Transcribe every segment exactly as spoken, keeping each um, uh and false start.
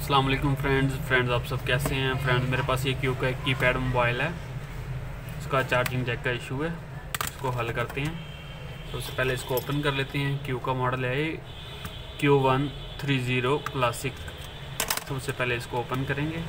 अस्सलाम वालेकुम friends friends आप सब कैसे हैं फ्रेंड्स। मेरे पास ये क्यू का कीपैड मोबाइल है, इसका चार्जिंग जैक का इशू है, इसको हल करते हैं। सबसे पहले इसको ओपन कर लेते हैं। क्यू का मॉडल है Q one three zero classic. सबसे पहले इसको ओपन करेंगे।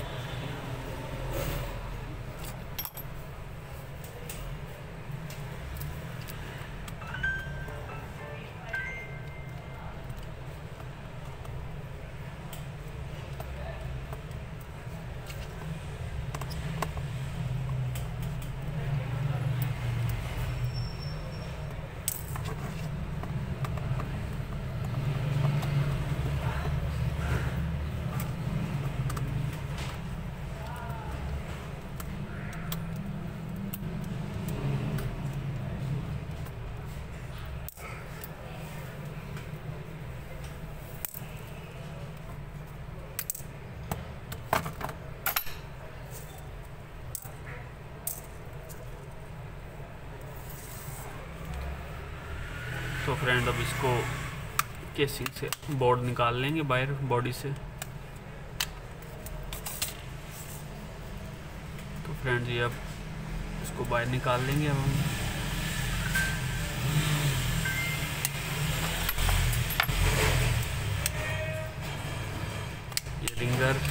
तो फ्रेंड अब इसको केसिंग से बोर्ड निकाल लेंगे बाहर बॉडी से। तो फ्रेंड्स ये अब इसको बाहर निकाल लेंगे। अब हम ये रिंगर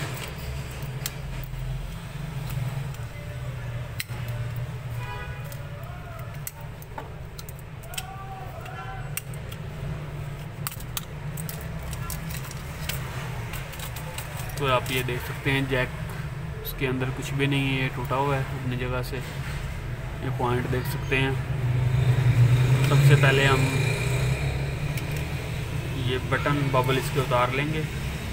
तो आप ये देख सकते हैं जैक उसके अंदर कुछ भी नहीं है, टूटा हुआ है अपनी जगह से। ये पॉइंट देख सकते हैं। सबसे पहले हम ये बटन बबल इसके उतार लेंगे।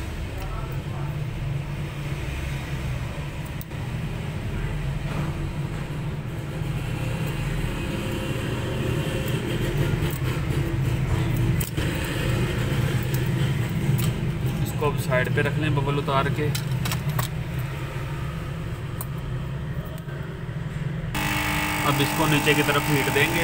इसको अब साइड पे रख लें बबल उतार के। अब इसको नीचे की तरफ हीट देंगे।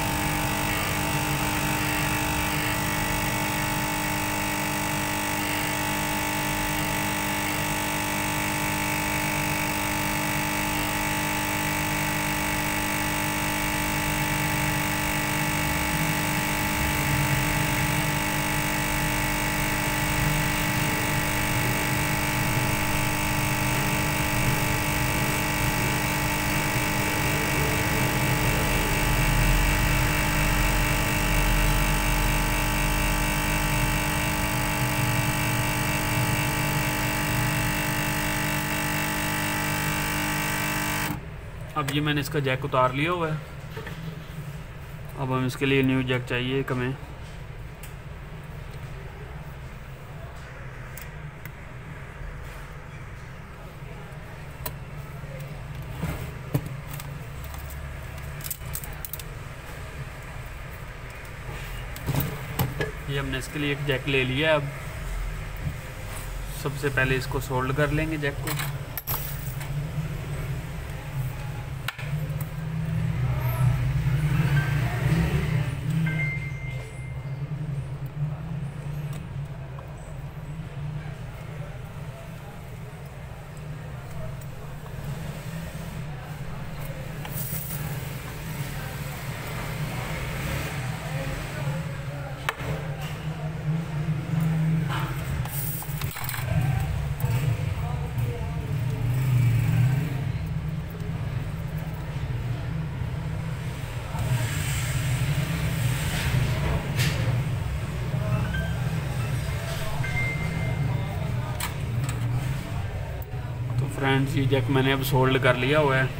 अब ये मैंने इसका जैक उतार लिया हुआ है। अब हम इसके लिए न्यू जैक चाहिए एक हमें। ये हमने इसके लिए एक जैक ले लिया। अब सबसे पहले इसको सोल्ड कर लेंगे जैक को। फ्रेंड्स ये जैक मैंने अब सोल्ड कर लिया हुआ है।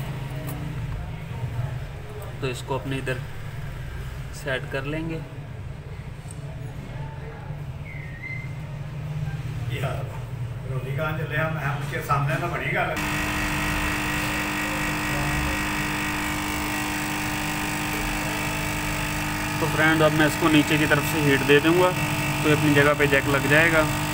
तो इसको अपने इधर सेट कर लेंगे। सामने ना बड़ी गल। तो फ्रेंड अब मैं इसको नीचे की तरफ से हीट दे दूंगा तो अपनी जगह पे जैक लग जाएगा।